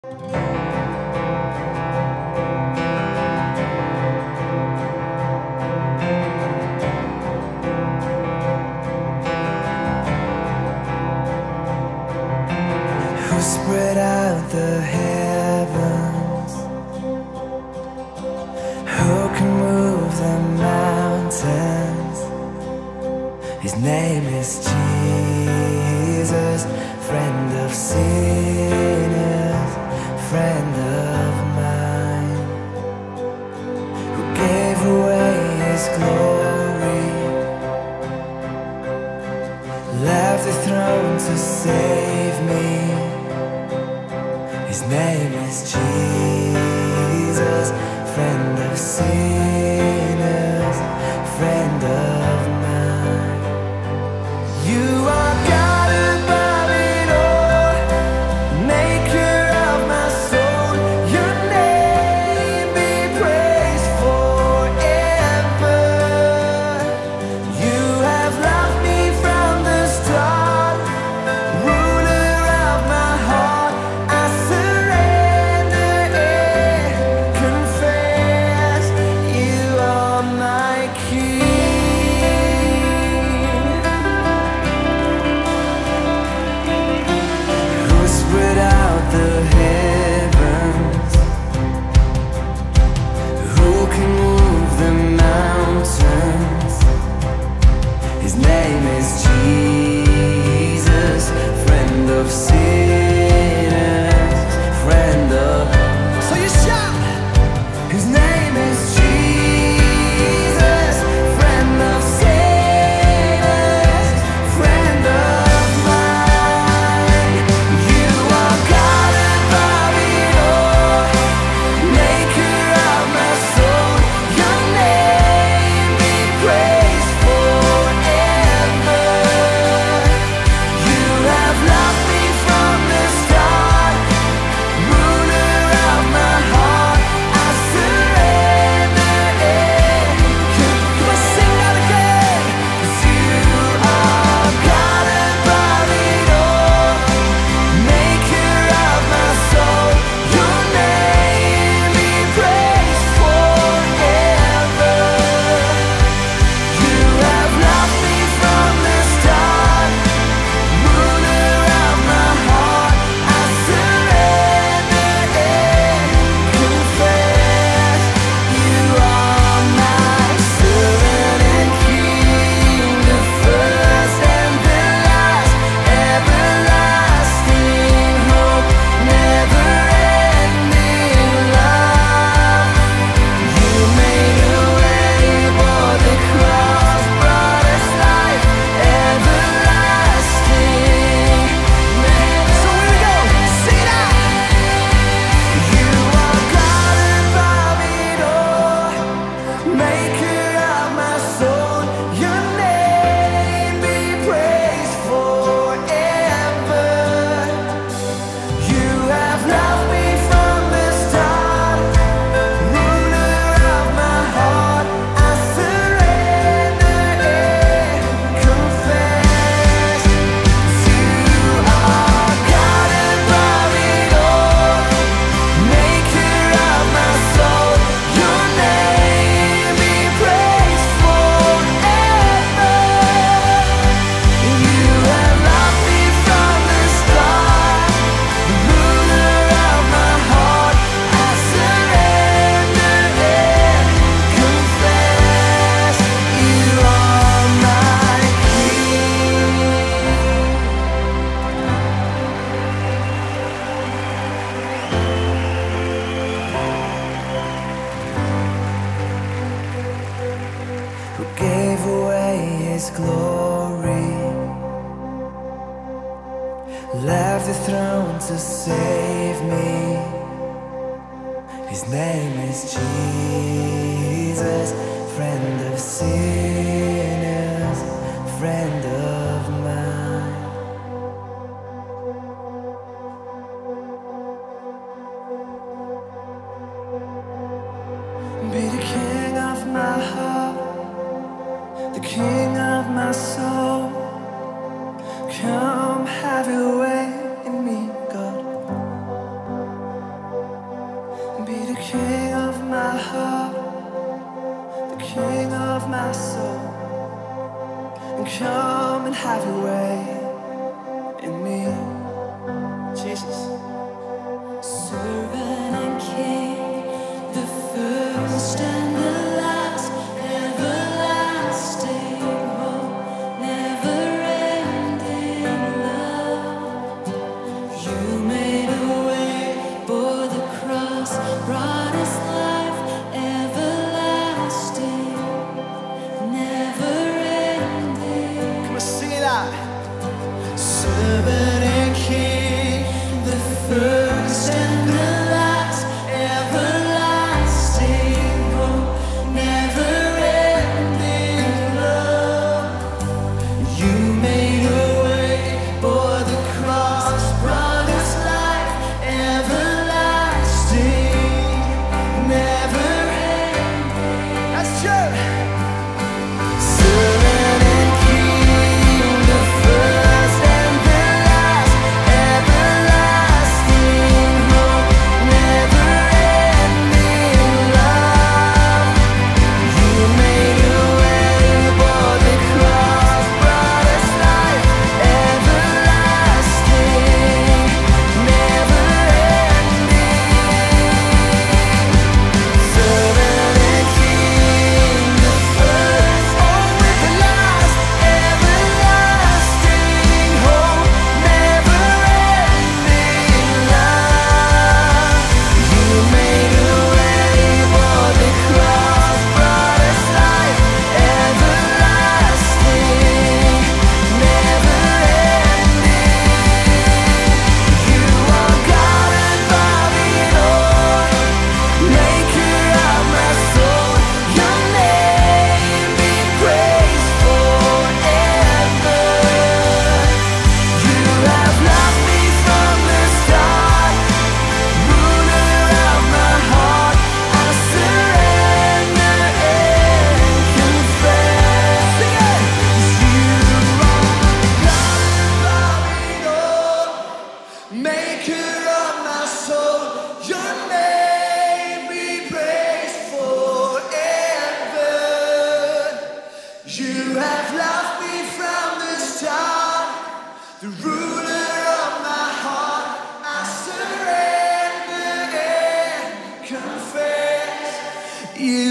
Who spread out the heavens? Who can move the mountains? His name is Jesus, friend of sinners, friend of mine, who gave away his glory, left the throne to save me. His name is Jesus, friend of sinners, friend of mine. You are God above it all, maker of my soul. Your name be praised forever. You have loved me from the start, ruler of my heart. I surrender and confess you are my King. Who spread out the heavens? Who can move the mountains? His name is Jesus, friend of sinners, friend of. So you shout! His name is Jesus, friend of sinners, friend of mine. You are God above it all, maker of my soul. Your name be praised forever. You have loved me from the start, ruler of my heart. I surrender and come on, sing that again. 'Cause you are God above it all, maker of my soul. Your name be praised forever. You have loved me from the start, ruler of my heart. I surrender and confess you are my servant and King, the first and the last, everlasting hope, never-ending love. You made a way, bore the cross, brought us life, everlasting. So here we go, sing it out. You are God above it all, maker of my soul. Your name be praised forever. You have loved me from the start, ruler of my heart. I surrender and confess you are God above it all, maker of my soul. Your name be praised forever. You have loved me from the start, ruler of my heart. I surrender and confess you are my King. Who gave away his glory, left the throne to save me. His name is Jesus, friend of sinners, friend of mine. Be the King of my heart, the King of my soul. Come have your way in me, God. King of my heart, the King of my soul, and come and have your way in me, Jesus. Servant and King, the first and the last, everlasting hope, never-ending love. You made a way, bore the cross, brought us life, everlasting, never-ending. Come on, sing it out. Servant and King, the first and the last, Everlasting hope, never-ending love. you made a way, bore the cross, brought us life, everlasting, never ending. That's true. Servant and King, the first and the last, everlasting hope, never ending love. You made a way, bore the cross, brought us life, everlasting, never ending. Servant and King, the first, with the last, everlasting hope, never ending love. You made a way, bore the cross, brought us life, everlasting, never ending. You are God above it all, maker of my soul. Your name be praised forever. You have loved me from the start, ruler of my heart. I surrender and confess. Sing it. 'Cause you are God above it all, maker of my soul. Your name be praised forever. You have loved me from the start, the ruler of my heart. I surrender and confess. You